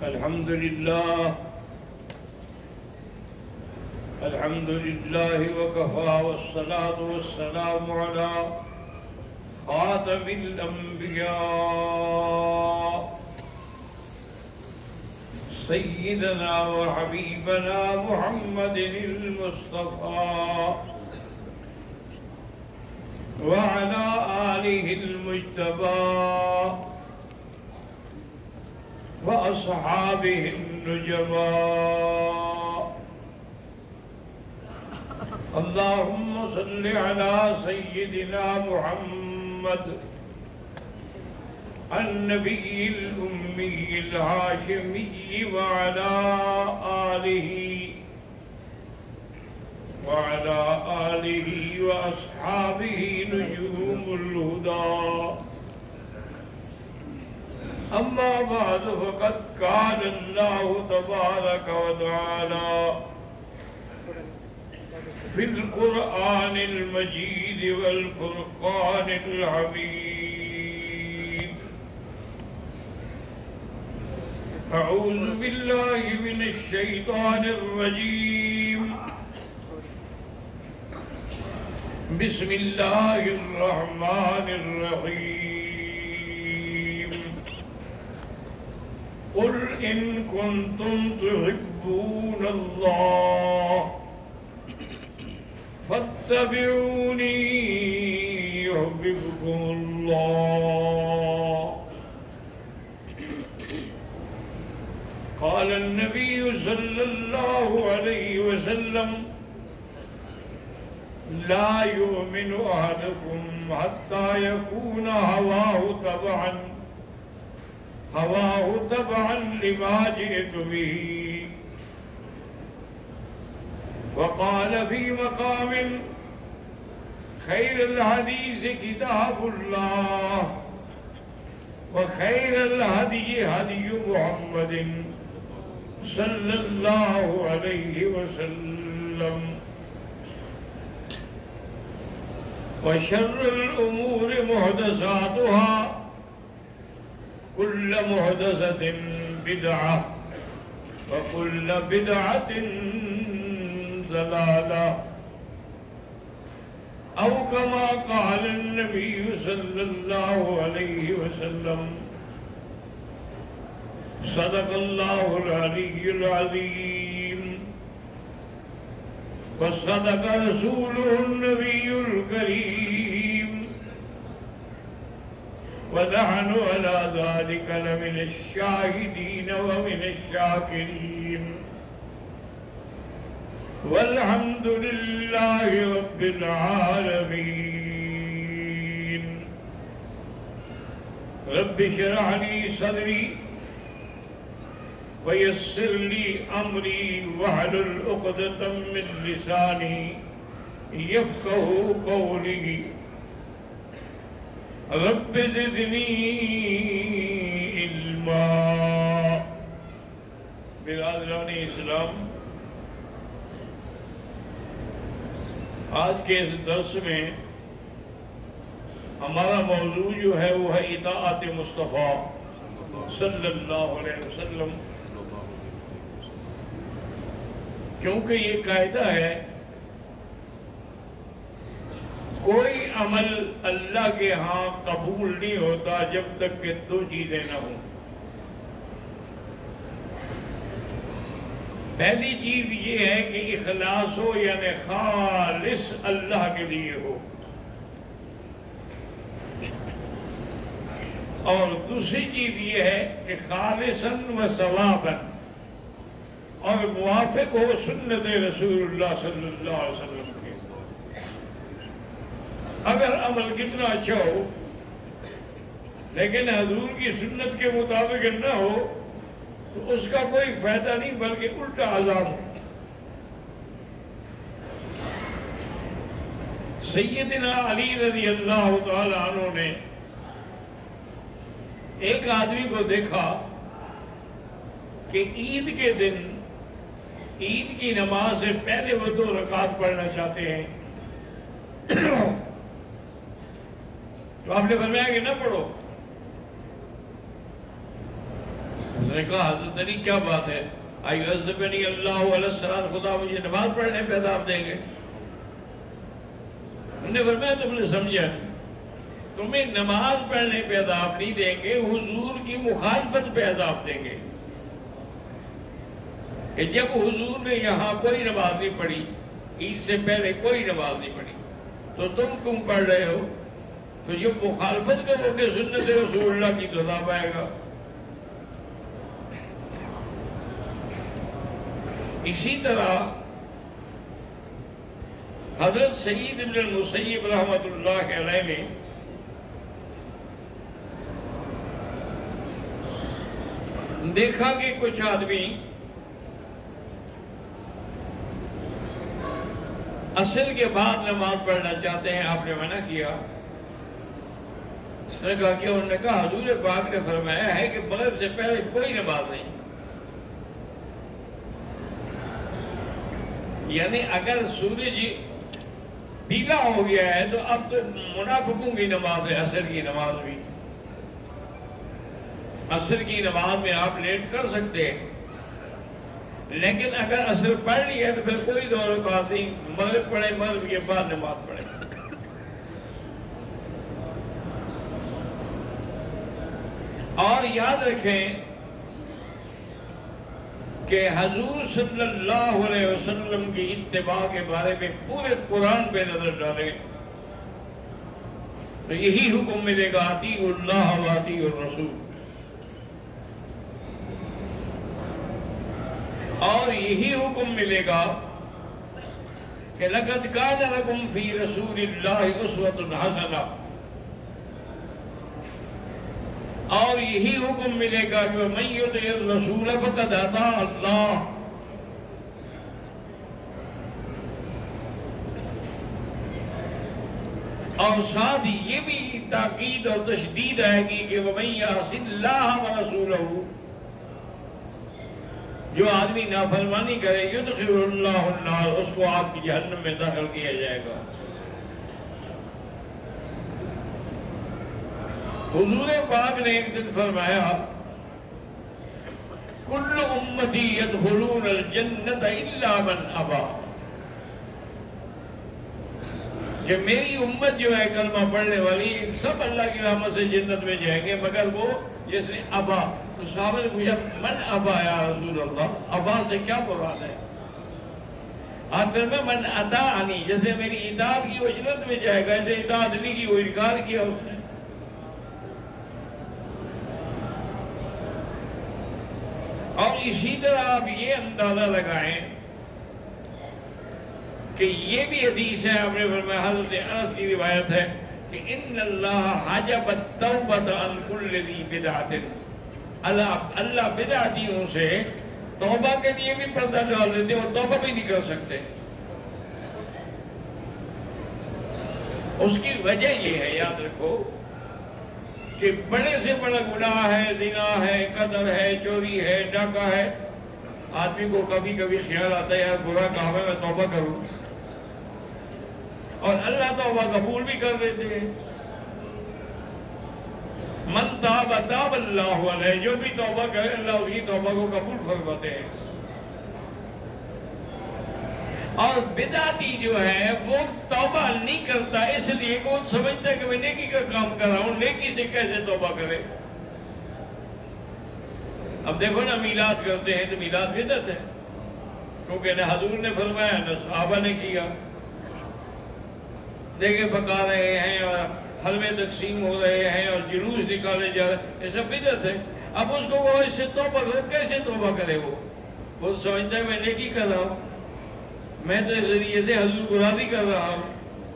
الحمد لله وكفى والصلاة والسلام على خاتم الأنبياء سيدنا وحبيبنا محمد المصطفى وعلى آله المجتبى وأصحابه النجباء. اللهم صل على سيدنا محمد النبي الأمي الهاشمي وعلى آله وأصحابه نجوم الهدى. أما بعد فقد قال الله تبارك وتعالى في القرآن المجيد والفرقان الحميد: أعوذ بالله من الشيطان الرجيم. بسم الله الرحمن الرحيم. قل إن كنتم تحبون الله فاتبعوني يحببكم الله. قال النبي صلى الله عليه وسلم: لا يؤمن أحدكم حتى يكون هواه تبعا لما جئت به. وقال في مقام: خير الحديث كتاب الله وخير الهدي هدي محمد صلى الله عليه وسلم وشر الأمور محدثاتها كل محدثة بدعة وكل بدعة ضلالة أو كما قال النبي صلى الله عليه وسلم: صدق الله العلي العظيم وصدق رسوله النبي الكريم ونحن على ذلك لمن الشاهدين ومن الشاكرين والحمد لله رب العالمين. رب اشرح لي صدري ويسر لي أمري واحلل عقدة من لساني يفقهوا قولي. رب زدنی علما. برادران اسلام، آج کے اس درس میں ہمارا موضوع جو ہے وہ ہے اطاعت مصطفیٰ صلی اللہ علیہ وسلم. کیونکہ یہ قاعدہ ہے کوئی عمل اللہ کے ہاں قبول نہیں ہوتا جب تک کہ دو چیزیں نہ ہوں. پہلی چیز یہ ہے کہ اخلاص ہو، یعنی خالص اللہ کے لیے ہو، اور دوسری چیز یہ ہے کہ خالصاً و ثواباً، اور موافق ہو سنت رسول اللہ صلی اللہ علیہ وسلم کے. اگر عمل کتنا اچھا ہو لیکن حضور کی سنت کے مطابق نہ ہو تو اس کا کوئی فائدہ نہیں بلکہ الٹا عذاب ہے. سیدنا علی رضی اللہ تعالی عنہ نے ایک آدمی کو دیکھا کہ عید کے دن عید کی نماز سے پہلے وہ 2 رکعت پڑھنا چاہتے ہیں تو آپ نے فرمایا کہ نہ پڑھو. نے کہا حضرت علی کیا بات ہے؟ ایعذبنی اللہ علیہ السلام، خدا مجھے نماز پڑھنے پہ عذاب دیں گے؟ انہوں نے فرمایا تم نے سمجھا، تمہیں نماز پڑھنے پہ عذاب نہیں دیں گے، حضور کی مخالفت پہ عذاب دیں گے کہ جب حضور نے یہاں کوئی نماز نہیں پڑھی، عید سے پہلے کوئی نماز نہیں پڑھی، تو تم کیوں پڑھ رہے ہو؟ تو جب مخالفت کرو گے سنت رسول اللہ کی تو عذاب آئے گا۔ اسی طرح حضرت سعید ابن المسیب رحمۃ اللہ علیہ نے دیکھا کہ کچھ آدمی عصر کے بعد نماز پڑھنا چاہتے ہیں، آپ نے منع کیا۔ اس نے کہا کہ انہوں نے کہا حضور پاک نے فرمایا ہے کہ مغرب سے پہلے کوئی نماز نہیں، یعنی اگر سورج پیلا ہو گیا ہے تو اب تو منافقوں کی نماز ہے عصر کی نماز بھی۔ عصر کی نماز میں آپ لیٹ کر سکتے ہیں، لیکن اگر عصر پڑھ لی ہے تو پھر کوئی دو رکعت نہیں، مغرب پڑھے، مغرب کے بعد نماز پڑھے۔ اور یاد رکھیں کہ حضور صلی اللہ علیہ وسلم کی اتباع کے بارے میں پورے قرآن پہ نظر ڈالیں تو یہی حکم ملے گا، اطیعوا اللہ و اطیعوا الرسول، اور یہی حکم ملے گا کہ لَقَدْ كَانَ لَكُمْ فِي رَسُولِ اللَّهِ أُسْوَةٌ حَسَنَةٌ، اور یہی حکم ملے گا کہ وَمَن يُطِعِ الرَّسُولَ فَقَدْ أَطَاعَ اللَّهَ، اور ساتھ یہ بھی تاکید اور تشدید آئے گی کہ وَمَن يَعْصِ اللَّهَ وَرَسُولَهُ، جو آدمی نافرمانی کرے يُدْخِلُ اللَّهُ النَّارَ، اس کو آگ کی جہنم میں داخل کیا جائے گا۔ حضور پاک نے ایک دن فرمایا كُلُّ أُمَّتِي يَدْخُلُونَ الْجَنَّةَ إِلَّا مَنْ أَبَى، کہ میری امت جو ہے کلمہ پڑھنے والی سب اللہ کی رحمت سے جنت میں جائیں گے مگر وہ جس نے ابا۔ تو صحابہ نے پوچھا من ابا یا رسول اللہ، ابا سے کیا مراد ہے؟ آخر میں من اطاعنی، جیسے میری اطاعت کی وہ جنت میں جائے گا، ایسے اطاعت نہیں کی وہ انکار کیا اس نے۔ اور اسی طرح آپ یہ اندازہ لگائیں کہ یہ بھی حدیث ہے، آپ نے فرمایا حضرت انس کی روایت ہے کہ ان اللہ حجب التوبۃ عن کل ذی بدعۃ، اللہ بدعتیوں سے توبہ کے لیے بھی پردہ ڈال دیتے اور توبہ بھی نہیں کر سکتے۔ اس کی وجہ یہ ہے، یاد رکھو کہ بڑے سے بڑا گناہ ہے، زنا ہے، قتل ہے، چوری ہے، ڈاکہ ہے، آدمی کو کبھی کبھی خیال آتا ہے یار برا کام ہے میں توبہ کروں، اور اللہ توبہ قبول بھی کر لیتے ہیں۔ من تاب تاب اللہ علیہ، جو بھی توبہ کرے اللہ اس کی توبہ کو قبول فرماتے ہیں۔ اور بدعتی جو ہے وہ توبہ نہیں کرتا اس لیے کہ وہ سمجھتا ہے کہ میں نیکی کا کام کر رہا ہوں، نیکی سے کیسے توبہ کرے؟ اب دیکھو نا میلاد کرتے ہیں تو میلاد بدعت ہے، کیونکہ نہ حضور نے فرمایا نہ صحابہ نے کیا۔ دیکھیں پکا رہے ہیں اور حلوے تقسیم ہو رہے ہیں اور جلوس نکالے جا رہے ہیں، یہ سب بدعت ہے۔ اب اس کو وہ اس سے توبہ کرو، کیسے توبہ کرے؟ وہ سمجھتا ہے میں نیکی کر رہا ہوں، میں تو اس ذریعے سے حضور کو راضی کر رہا ہوں۔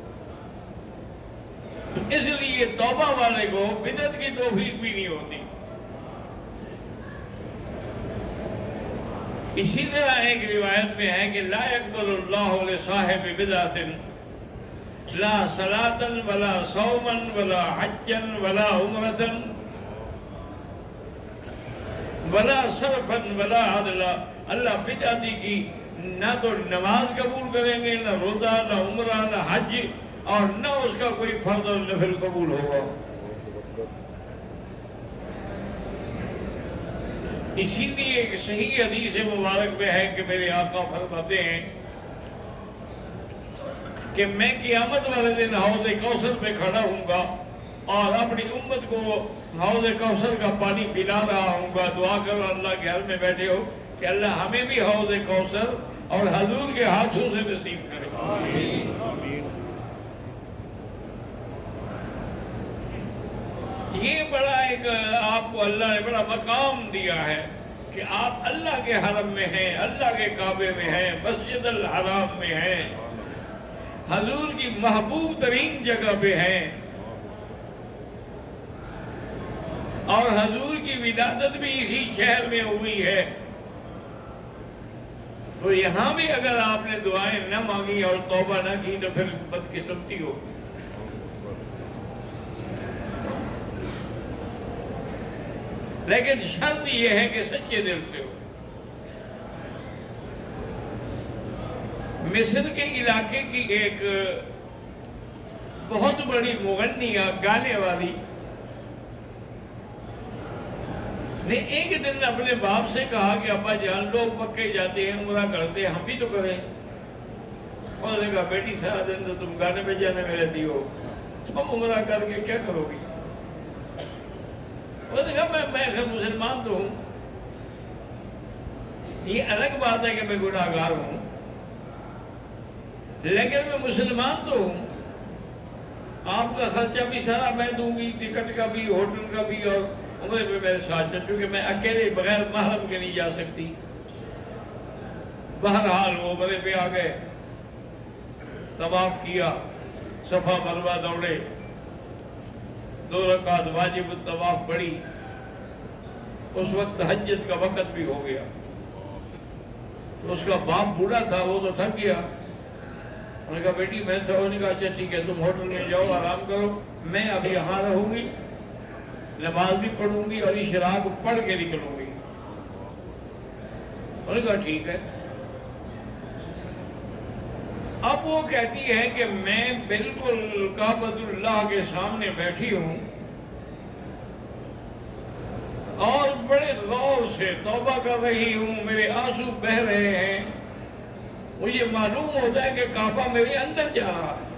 تو اس لیے توبہ والے کو بدعت کی توفیق بھی نہیں ہوتی۔ اسی طرح ایک روایت میں ہے کہ لا يقبل اللہ لصاحب بدعۃ لا صلاۃ ولا صوما ولا حجا ولا عمرۃ ولا صرفا ولا عدلا، اللہ بدعتی کی نہ تو نماز قبول کریں گے، نہ روزہ، نہ عمرہ، نہ حج، اور نہ اس کا کوئی فرض اور نفل قبول ہوگا۔ اسی لیے ایک صحیح حدیث مبارک میں ہے کہ میرے آقا فرماتے ہیں کہ میں قیامت والے دن حوض کوثر پہ کھڑا ہوں گا اور اپنی امت کو حوض کوثر کا پانی پلا رہا ہوں گا. دعا کرو اللہ کے گھر میں بیٹھے ہو کہ اللہ ہمیں بھی حوض کوثر اور حضور کے ہاتھوں سے نصیب کرے. یہ بڑا ایک آپ کو اللہ نے بڑا مقام دیا ہے کہ آپ اللہ کے حرم میں ہیں, اللہ کے کعبے میں ہیں, مسجد الحرام میں ہیں, حضور کی محبوب ترین جگہ پہ ہیں, اور حضور کی ولادت بھی اسی شہر میں ہوئی ہے. تو یہاں بھی اگر آپ نے دعائیں نہ مانگی اور توبہ نہ کی تو پھر بدقسمتی ہو. لیکن شرط یہ ہے کہ سچے دل سے ہو. مصر کے علاقے کی ایک بہت بڑی مغنیہ, گانے والی, نے ایک دن اپنے باپ سے کہا کہ ابا جان لوگ مکے جاتے ہیں, عمرہ کرتے ہیں, ہم بھی تو کریں. اور نے کہا بیٹی سارا دن تو تم گانے میں جانے میں رہتی ہو, تم عمرہ کر کے کیا کرو گی؟ اور نے کہا میں خیر مسلمان تو ہوں, یہ الگ بات ہے کہ میں گناہ گار ہوں, لیکن میں مسلمان تو ہوں. آپ کا خرچہ بھی سارا میں دوں گی, ٹکٹ کا بھی, ہوٹل کا بھی, اور عمرے پہ میرے ساتھ چل, چونکہ میں اکیلے بغیر محرم کے نہیں جا سکتی. بہرحال وہ عمرے پہ آ گئے, طواف کیا, صفا مروہ دوڑے, 2 رکعت واجب الطواف پڑھی. اس وقت تہجد کا وقت بھی ہو گیا. تو اس کا باپ بوڑھا تھا, وہ تو تھک گیا. انہوں نے کہا بیٹی میں تھا, انہوں نے کہا اچھا ٹھیک ہے تم ہوٹل میں جاؤ, آرام کرو, میں اب یہاں رہوں گی, نماز بھی پڑھوں گی اور اشراق پڑھ کے نکلوں گی. انہوں نے کہا ٹھیک ہے. اب وہ کہتی ہے کہ میں بالکل کعبۃ اللہ کے سامنے بیٹھی ہوں اور بڑے غور سے توبہ کر رہی ہوں, میرے آنسو بہہ رہے ہیں. مجھے معلوم ہوتا ہے کہ کعبہ میرے اندر جا رہا ہے.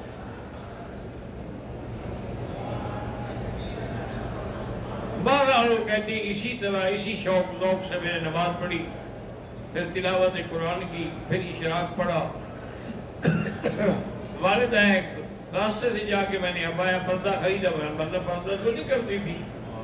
بہرحال وہ کہتی اسی طرح اسی شوق ذوق سے میں نے نماز پڑھی, پھر تلاوت قرآن کی, پھر اشراق پڑھا. والدہ ایک راستے سے جا کے میں نے ابایا پردہ خریدا, ورنہ پردہ تو نہیں کرتی تھی.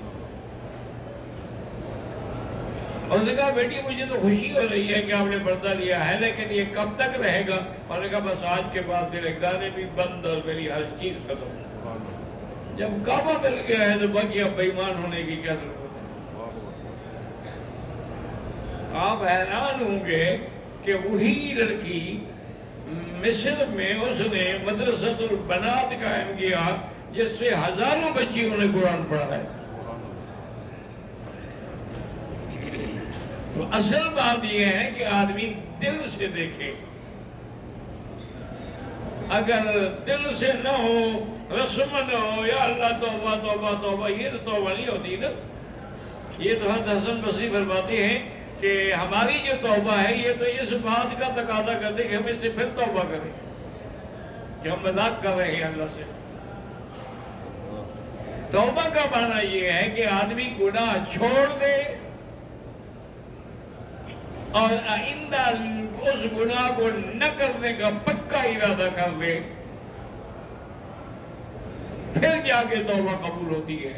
اور نے کہا بیٹی مجھے تو خوشی ہو رہی ہے کہ آپ نے پردہ لیا ہے, لیکن یہ کب تک رہے گا؟ اور نے کہا بس آج کے بعد میرے گانے بھی بند اور میری ہر چیز ختم. جب کعبہ مل گیا ہے تو باقی اب بے ایمان ہونے کی کیا ضرورت ہے؟ آپ حیران ہوں گے کہ وہی لڑکی مصر میں اس نے مدرسۃ البنات قائم کیا جس سے ہزاروں بچیوں نے قرآن پڑھا ہے. تو اصل بات یہ ہے کہ آدمی دل سے دیکھے. اگر دل سے نہ ہو, رسم نہ ہو, یا اللہ توبہ توبہ توبہ, یہ تو توبہ نہیں ہوتی نا. یہ تو حضرت حسن بصری فرماتے ہیں کہ ہماری جو توبہ ہے یہ تو اس بات کا تقاضا کرتے کہ ہم اس سے پھر توبہ کریں کہ ہم مذاق کر رہے ہیں اللہ سے. توبہ کا معنی یہ ہے کہ آدمی گناہ چھوڑ دے اور آئندہ اس گناہ کو نہ کرنے کا پکا ارادہ کر دے, پھر جا کے توبہ قبول ہوتی ہے.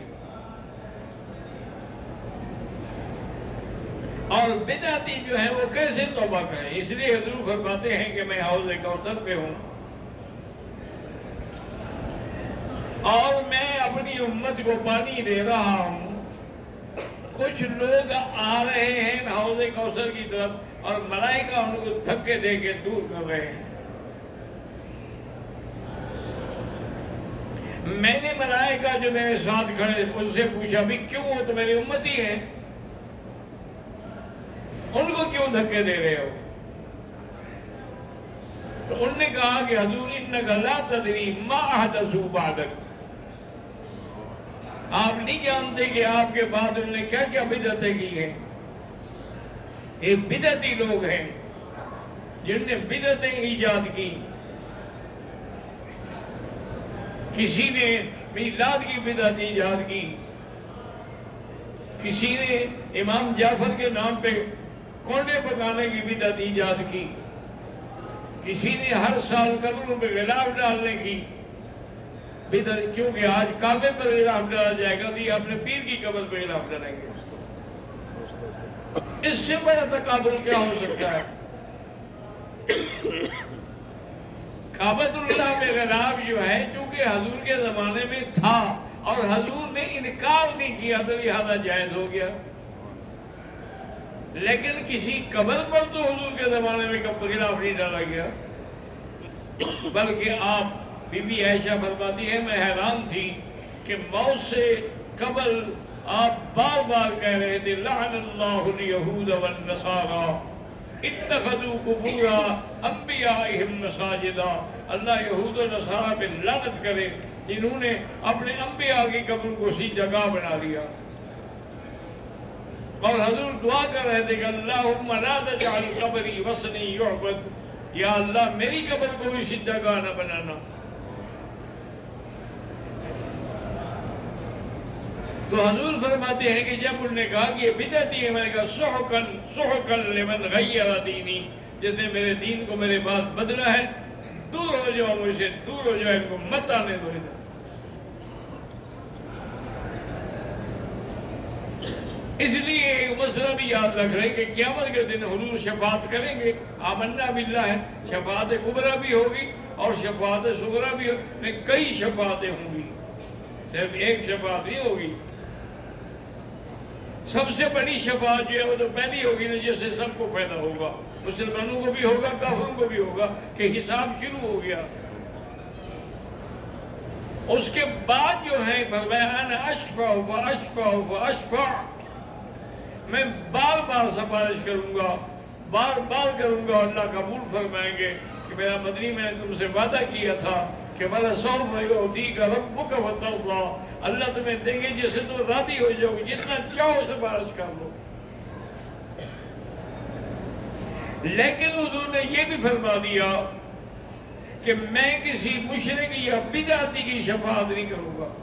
اور بدعتی جو ہے وہ کیسے توبہ کریں؟ اس لیے حضور فرماتے ہیں کہ میں حوض کوثر پہ ہوں اور میں اپنی امت کو پانی دے رہا ہوں. کچھ لوگ آ رہے ہیں حوض کوثر کی طرف اور ملائکہ ان کو دھکے دے کے دور کر رہے ہیں. میں نے ملائکہ جو میرے ساتھ کھڑے ان سے پوچھا بھی کیوں ہو؟ تو میری امتی ہیں, ان کو کیوں دھکے دے رہے ہو؟ تو انہوں نے کہا کہ حضور انک لا تدری ما احدثوا بعدک, آپ نہیں جانتے کہ آپ کے بعد انہوں نے کیا کیا بدعتیں کی ہیں. یہ بدعتی لوگ ہیں جن نے بدعتیں ایجاد کی. کسی نے میلاد کی بدعت ایجاد کی، کسی نے امام جعفر کے نام پہ کونے پکانے کی بدعت ایجاد کی، کسی نے ہر سال قبروں پہ غلاف ڈالنے کی بدعت. کیونکہ آج کعبے پر غلاف ڈالا جائے گا تو یہ اپنے پیر کی قبر پہ غلاف ڈالیں گے. اس سے بڑا تقابل کیا ہو سکتا ہے؟ کعبۃ اللہ میں غلاف جو ہے چونکہ حضور کے زمانے میں تھا اور حضور نے انکار نہیں کیا تو لہذا جائز ہو گیا. لیکن کسی قبر پر تو حضور کے زمانے میں غلاف نہیں ڈالا گیا. بلکہ آپ بی بی عائشہ فرماتی ہے میں حیران تھی کہ موت سے قبل آپ بار بار کہہ رہے تھے لعن اللہ الیہود والنصارى اتخذوا قبور انبیائہم مساجدا. اللہ یہود و نصارہ پہ لعنت کرے جنہوں نے اپنے انبیاء کی قبر کو سی جگہ بنا لیا. اور حضور دعا کر رہے تھے کہ اللہم لا تجعل قبری وثنی یعبد، یا اللہ میری قبر کو بھی سی جگہ نہ بنانا. تو حضور فرماتے ہیں کہ جب انہوں نے کہا کہ یہ بدعتی ہے، میں نے کہا سحقن سحقن لمن غیر دینی، جس نے میرے دین کو میرے بعد بدلا ہے دور ہو جاؤ مجھ سے، دور ہو جاؤ، ان کو مت آنے دو ادھر. اس لیے ایک مسئلہ بھی یاد رکھ رہے کہ قیامت کے دن حضور شفاعت کریں گے. آمنا باللہ ہے، شفاعت کبریٰ بھی ہوگی اور شفاعت صغریٰ بھی ہوگی. کئی شفاعتیں ہوں گی، صرف ایک شفاعت نہیں ہوگی. سب سے بڑی شفاعت جو ہے وہ تو پہلی ہوگی نا، جس سے سب کو فائدہ ہوگا، مسلمانوں کو بھی ہوگا، کافروں کو بھی ہوگا کہ حساب شروع ہو گیا. اس کے بعد جو ہے فرمایا انا اشفع فاشفع فاشفع، میں بار بار سفارش کروں گا، بار بار کروں گا. اللہ قبول فرمائیں گے کہ میرا مدنی میں نے تم سے وعدہ کیا تھا کہ وَلَسَوْفَ يُعْطِيكَ رَبُّكَ فَتَرْضَىٰ، اللہ تمہیں دیں گے جس سے تم راضی ہو جاؤ گے، جتنا چاہو سفارش کر لو. لیکن حضور نے یہ بھی فرما دیا کہ میں کسی مشرک یا بدعتی کی شفاعت نہیں کروں گا.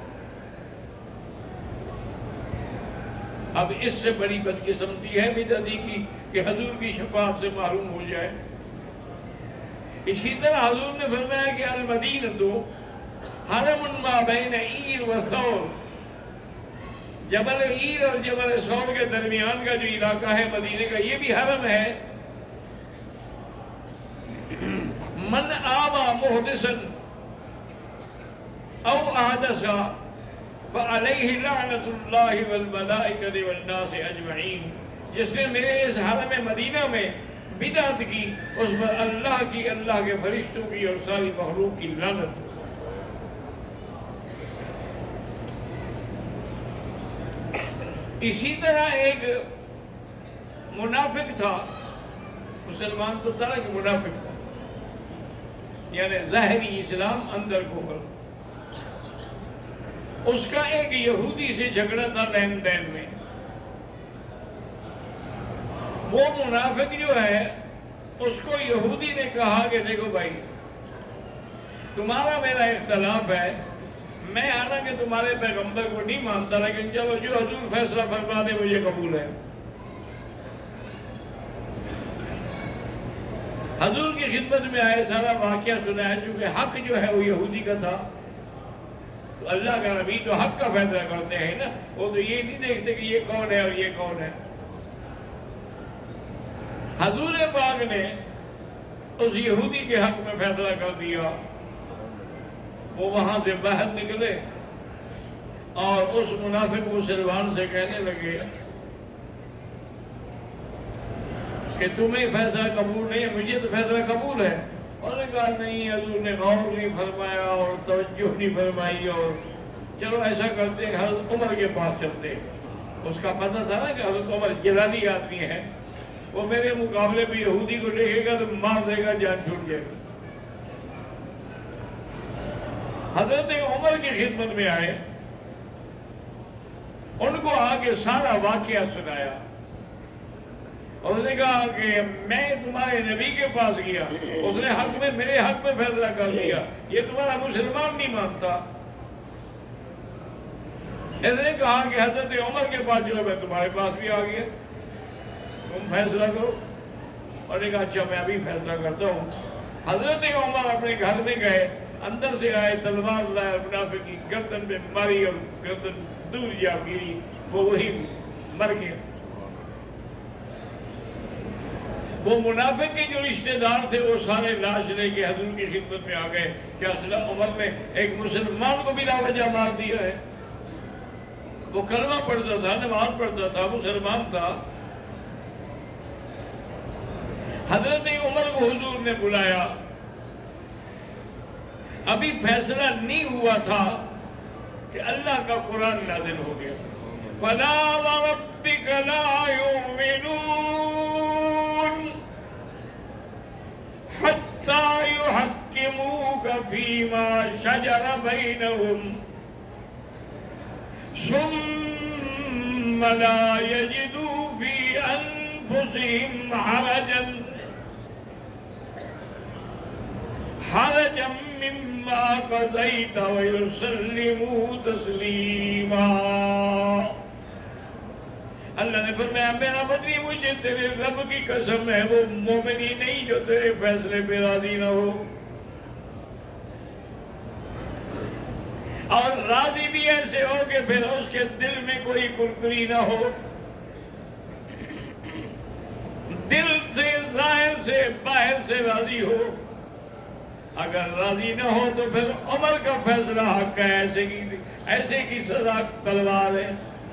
اب اس سے بڑی بدقسمتی ہے بدعتی کی کہ حضور کی شفاعت سے محروم ہو جائے. اسی طرح حضور نے فرمایا کہ المدینہ حرم ما بین عیر و ثور، جبل عیر اور جبل ثور کے درمیان کا جو علاقہ ہے مدینے کا یہ بھی حرم ہے. من آوى محدثا او احدث فعليه لعنة الله والملائكة والناس اجمعین، جس نے میرے اس حرم مدینہ میں بدعت کی اس پر اللہ کی، اللہ کے فرشتوں کی اور ساری مخلوق کی لعنت. اسی طرح ایک منافق تھا، مسلمان تو طرح کی منافق تھا، یعنی ظاہری اسلام اندر کفر. اس کا ایک یہودی سے جھگڑا تھا لین دین میں. وہ منافق جو ہے اس کو یہودی نے کہا کہ دیکھو بھائی تمہارا میرا اختلاف ہے، میں حالانکہ تمہارے پیغمبر کو نہیں مانتا لیکن چلو جو حضور فیصلہ فرما دے مجھے قبول ہے. حضور کی خدمت میں آئے، سارا واقعہ سنایا. چونکہ حق جو ہے وہ یہودی کا تھا تو اللہ کا نبی تو حق کا فیصلہ کرتے ہیں نا، وہ تو یہ نہیں دیکھتے کہ یہ کون ہے اور یہ کون ہے. حضور پاک نے اس یہودی کے حق میں فیصلہ کر دیا. وہ وہاں سے باہر نکلے اور اس منافق مسلمان سے کہنے لگے کہ تمہیں فیصلہ قبول نہیں ہے، مجھے تو فیصلہ قبول ہے. انہوں نے کہا نہیں، حضور نے غور نہیں فرمایا اور توجہ نہیں فرمائی، اور چلو ایسا کرتے ہیں حضرت عمر کے پاس چلتے. اس کا پتہ تھا نا کہ حضرت عمر جلالی آدمی ہے، وہ میرے مقابلے میں یہودی کو دیکھے گا تو مار دے گا، جان چھوٹ جائے گا. حضرت عمر کی خدمت میں آئے، ان کو آگے سارا واقعہ سنایا. اس نے کہا کہ میں تمہارے نبی کے پاس گیا، اس نے حق میں میرے حق میں فیصلہ کر دیا، یہ تمہارا مسلمان نہیں مانتا۔ اس نے کہا کہ حضرت عمر کے پاس جو میں تمہارے پاس بھی آ گیا، تم فیصلہ کرو۔ اور نے کہا اچھا میں ابھی فیصلہ کرتا ہوں۔ حضرت عمر اپنے گھر میں گئے، اندر سے آئے، تلوار لائے، منافق کی گردن میں ماری اور گردن دور جا گری، وہ وہی مر گیا۔ وہ منافق کے جو رشتہ دار تھے وہ سارے لاش لے کے حضور کی خدمت میں آ گئے کہ حضرت عمر نے ایک مسلمان کو بلا وجہ مار دیا ہے۔ وہ کلمہ پڑھتا تھا، نماز پڑھتا تھا، مسلمان تھا۔ حضرت عمر کو حضور نے بلایا، ابھی فیصلہ نہیں ہوا تھا کہ اللہ کا قرآن نازل ہو گیا۔ فَلَا وَرَبِّكَ لَا يُؤْمِنُونَ حَتَّى يُحَكِّمُوكَ فِي مَا شَجَرَ بَيْنَهُمْ ثُمَّ لَا يَجِدُوا فِي أَنفُسِهِمْ حَرَجًا مِّمَّا قَضَيْتَ وَيُسَلِّمُوا تَسْلِيمًا۔ اللہ نے فرمایا میرا بدری مجھے تیرے رب کی قسم ہے وہ مومن ہی نہیں جو تیرے فیصلے پہ راضی نہ ہو، اور راضی بھی ایسے ہو کہ پھر اس کے دل میں کوئی کرکری نہ ہو، دل سے ظاہر سے باہر سے راضی ہو۔ اگر راضی نہ ہو تو پھر عمر کا فیصلہ حق ہے، ایسے کی سزا تلوار ہے۔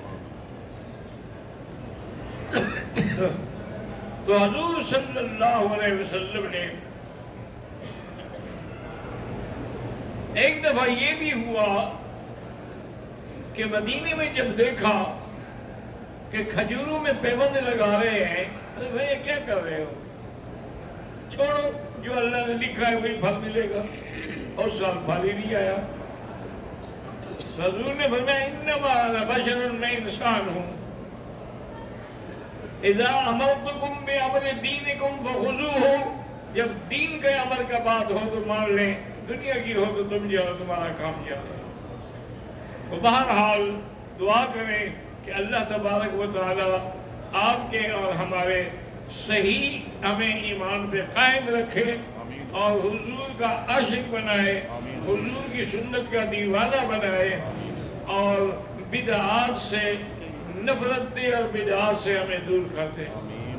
تو حضور صلی اللہ علیہ وسلم نے ایک دفعہ یہ بھی ہوا کہ مدینے میں جب دیکھا کہ کھجوروں میں پیوند لگا رہے ہیں، ارے بھائی یہ کیا کر رہے ہو، چھوڑو جو اللہ نے لکھا ہے وہی پھل ملے گا، اور سال پھل ہی نہیں آیا۔ حضور نے فرمایا انما انا بشر، میں انسان ہوں، اذا امرتکم بامر دینکم فخذوہ، جب دین کے امر کا بات ہو تو مان لیں، دنیا کی ہو تو تم جاؤ، تمہارا کام جاؤ۔ تو بہرحال دعا کریں کہ اللہ تبارک و تعالی آپ کے اور ہمارے صحیح ہمیں ایمان پہ قائم رکھے اور حضور کا عاشق بنائے، حضور کی سنت کا دیوانہ بنائے، اور بدعات سے نفرت دے اور بدعات سے ہمیں دور کر دے۔